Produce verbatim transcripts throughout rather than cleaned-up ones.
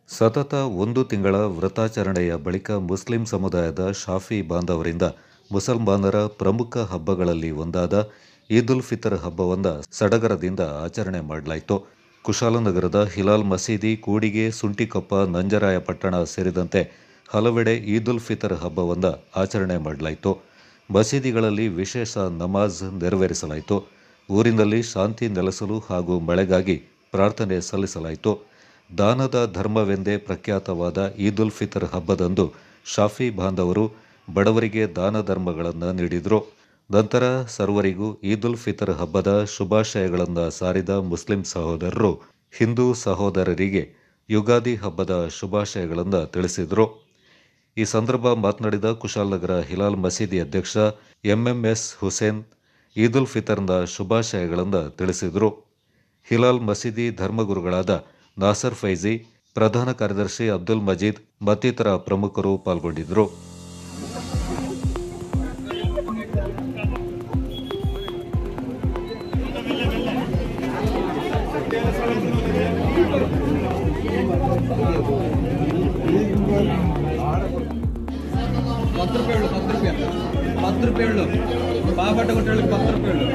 ಸತತ ಒಂದು ತಿಂಗಳ ವ್ರತಾಚರಣೆಯ ಬಳಿಕ ಮುಸ್ಲಿಂ ಸಮುದಾಯದ ಶಾಫಿ ಬಾಂಧವರಿಂದ ಮುಸಲ್ಮಾನರ ಪ್ರಮುಖ ಹಬ್ಬಗಳಲ್ಲಿ ಒಂದಾದ ಈದ್ ಉಲ್ ಫಿತರ್ ಹಬ್ಬವನ್ನು ಸಡಗರದಿಂದ ಆಚರಣೆ ಮಾಡಲಾಯಿತು. ಕುಶಾಲನಗರದ ಹಿಲಾಲ್ ಮಸೀದಿ, ಕೂಡಿಗೆ, ಸುಂಟಿಕೊಪ್ಪ, ನಂಜರಾಯಪಟ್ಟಣ ಸೇರಿದಂತೆ ಹಲವೆಡೆ ಈದ್ ಉಲ್ ಫಿತರ್ ಹಬ್ಬವನ್ನು ಆಚರಣೆ ಮಾಡಲಾಯಿತು. ಮಸೀದಿಗಳಲ್ಲಿ ವಿಶೇಷ ನಮಾಜ್ ನೆರವೇರಿಸಲಾಯಿತು. ಊರಿನಲ್ಲಿ ಶಾಂತಿ ನೆಲೆಸಲು ಹಾಗೂ ಮಳೆಗಾಗಿ ಪ್ರಾರ್ಥನೆ ಸಲ್ಲಿಸಲಾಯಿತು. ದಾನದ ಧರ್ಮವೆಂದೇ ಪ್ರಖ್ಯಾತವಾದ ಈದ್ ಉಲ್ ಫಿತರ್ ಹಬ್ಬದಂದು ಶಾಫಿ ಬಾಂಧವರು ಬಡವರಿಗೆ ದಾನ ಧರ್ಮಗಳನ್ನು ನೀಡಿದರು. ನಂತರ ಸರ್ವರಿಗೂ ಈದ್ ಉಲ್ ಫಿತರ್ ಹಬ್ಬದ ಶುಭಾಶಯಗಳನ್ನು ಸಾರಿದ ಮುಸ್ಲಿಂ ಸಹೋದರರು ಹಿಂದೂ ಸಹೋದರರಿಗೆ ಯುಗಾದಿ ಹಬ್ಬದ ಶುಭಾಶಯಗಳನ್ನು ತಿಳಿಸಿದರು. ಈ ಸಂದರ್ಭ ಮಾತನಾಡಿದ ಕುಶಾಲನಗರ ಹಿಲಾಲ್ ಮಸೀದಿ ಅಧ್ಯಕ್ಷ ಎಂಎಂಎಸ್ ಹುಸೇನ್ ಈದ್ ಉಲ್ ಫಿತರ್ನ ಶುಭಾಶಯಗಳನ್ನು ತಿಳಿಸಿದರು. ಹಿಲಾಲ್ ಮಸೀದಿ ಧರ್ಮಗುರುಗಳಾದ ನಾಸರ್ ಫೈಜಿ, ಪ್ರಧಾನ ಕಾರ್ಯದರ್ಶಿ ಅಬ್ದುಲ್ ಮಜೀದ್ ಮತ್ತಿತರ ಪ್ರಮುಖರು ಪಾಲ್ಗೊಂಡಿದ್ದರು. പത്ത് രൂപ ഉള്ളു പത്ത് രൂപ പത്ത് രൂപ ഉള്ളു പാവപ്പെട്ട കുട്ടികൾക്ക് പത്ത് രൂപ ഉള്ളു.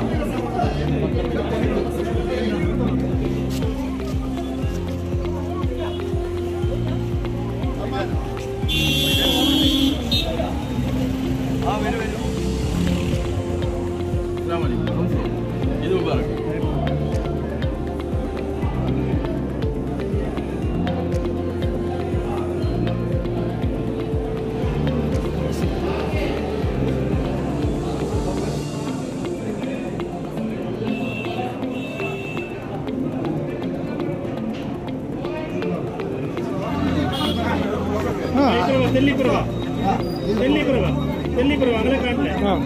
ആ വരും വരും ഇത് മുബാറക്. दिल्ली करवा दिल्ली करवा दिल्ली करवा अगले काट ले. हाँ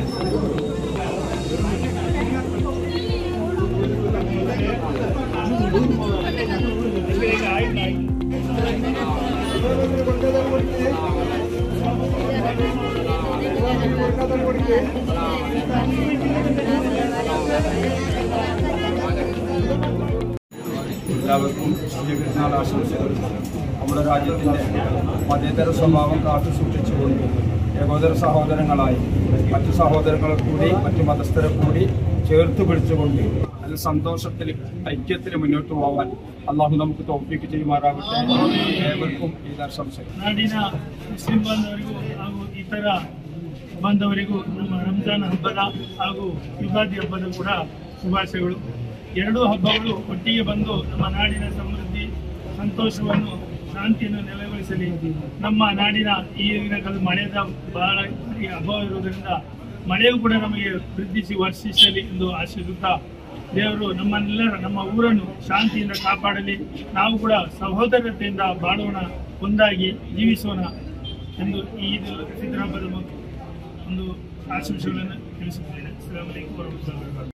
എല്ലാവർക്കും ശ്രീകൃഷ്ണാൽ ആശംസകൾ. നമ്മുടെ രാജ്യത്തിൻ്റെ മതേതര സ്വഭാവം കാത്തു സൂക്ഷിച്ചുകൊണ്ട് ഏകോദര സഹോദരങ്ങളായി മറ്റു സഹോദരങ്ങളെ കൂടി മറ്റു മതസ്ഥരെ കൂടി ചേർത്ത് പിടിച്ചുകൊണ്ട് അതിൽ സന്തോഷത്തിൽ ഐക്യത്തിൽ മുന്നോട്ട് പോകാൻ അള്ളാഹു നമുക്ക് തൗഫീഖ് ചെയ്യുമാറാകട്ടെ. ഏവർക്കും ഈദാശംസകൾ. ನಾಡಿನ ಮುಸ್ಲಿಂ ಬಾಂಧವರಿಗೂ ಹಾಗೂ ಇತರ ಬಾಂಧವರಿಗೂ ನಮ್ಮ ರಂಜಾನ್ ಹಬ್ಬದ ಹಾಗೂ ಯುಗಾದಿ ಹಬ್ಬದ ಕೂಡ ಶುಭಾಶಯಗಳು. ಎರಡೂ ಹಬ್ಬಗಳು ಒಟ್ಟಿಗೆ ಬಂದು ನಮ್ಮ ನಾಡಿನ ಸಮೃದ್ಧಿ, ಸಂತೋಷವನ್ನು, ಶಾಂತಿಯನ್ನು ನೆಲೆಗೊಳಿಸಲಿ. ನಮ್ಮ ನಾಡಿನ ಈಗಿನ ಕಾಲ ಮಳೆದ ಬಹಳ ಅಭಾವ ಇರುವುದರಿಂದ ಮಳೆಯೂ ಕೂಡ ನಮಗೆ ವೃದ್ಧಿಸಿ ವರ್ಷಿಸಲಿ ಎಂದು ಆಶಿಸುತ್ತಾ, ದೇವರು ನಮ್ಮನ್ನೆಲ್ಲರ ನಮ್ಮ ಊರನ್ನು ಶಾಂತಿಯಿಂದ ಕಾಪಾಡಲಿ. ನಾವು ಕೂಡ ಸಹೋದರತೆಯಿಂದ ಬಾಳೋಣ, ಒಂದಾಗಿ ಜೀವಿಸೋಣ ಎಂದು ಈ ಫಿತರ್ ಹಬ್ಬದ ಒಂದು ಆಶಂಸೆಗಳನ್ನು ತಿಳಿಸುತ್ತೇನೆ. ಅಸ್ಸಲಾಮು ಅಲೈಕುಂ ವರಹಮತುಲ್ಲಾಹಿ ವಬರಕಾತುಹು.